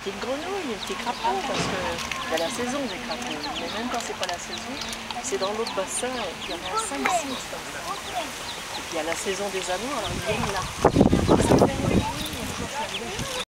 petites grenouilles, des petits crapauds, parce qu'il y a la saison des crapauds. Mais même quand c'est pas la saison, c'est dans l'autre bassin, il y en a 5-6 comme ça. Et puis il y a la saison des amours, alors ils viennent là.